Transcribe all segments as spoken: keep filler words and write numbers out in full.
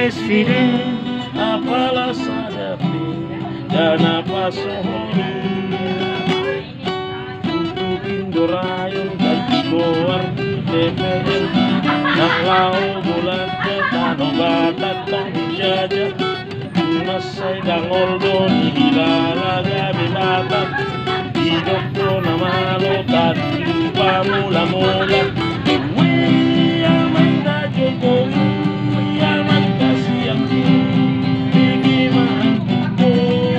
Presiden apalah sadapi dan apa sohoni untuk Indorayon dan Goar D P R yang lau bulan ketano batat tong jaja masay dangol doni hilala gabi batat hidup ko namalo tadi pamula-mula we aman na Jokowi aman kasih yang tinggi maanku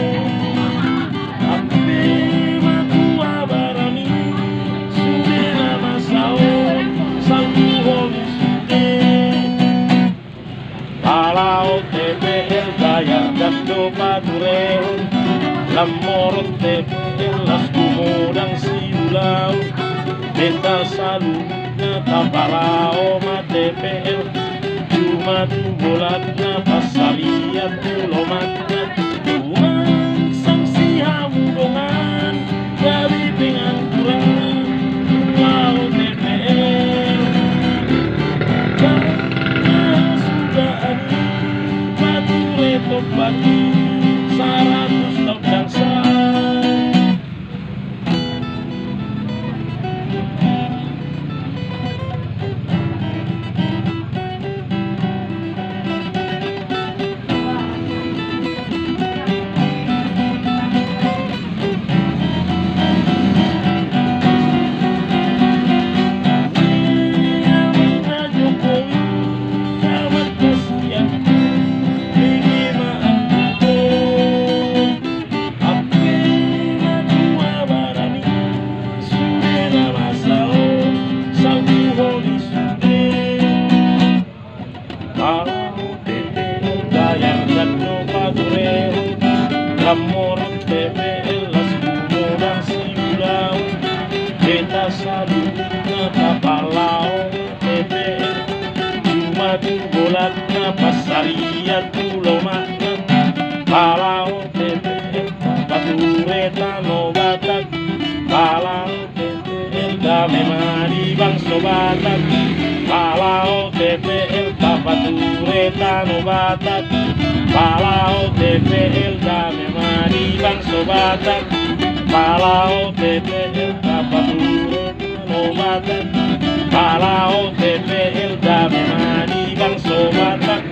api matua barami sudah nama saon sangku hobi sudah kalau T P L daya dakdo patureo lamorot T P L las kumudang siulau beta salutnya tapalao ma T P L cuma tu bulatnya pasaliat tu lomatnya uang sanksi hamudongan dari pengangguran lau T P L karena sudah ada pature topati seratus tahun bangsa. Amor T P L las kumudang siulau beta salutnya tapalao T P L cuma tu bolatnya pasariat tu lomatnya palao T P L patureta no batak palao T P L dame mari bangso batak palao T P L patureta no batak palao T P L dame mari bangso batak palao T P L patureta no batak palao T P L dame mari bangso batak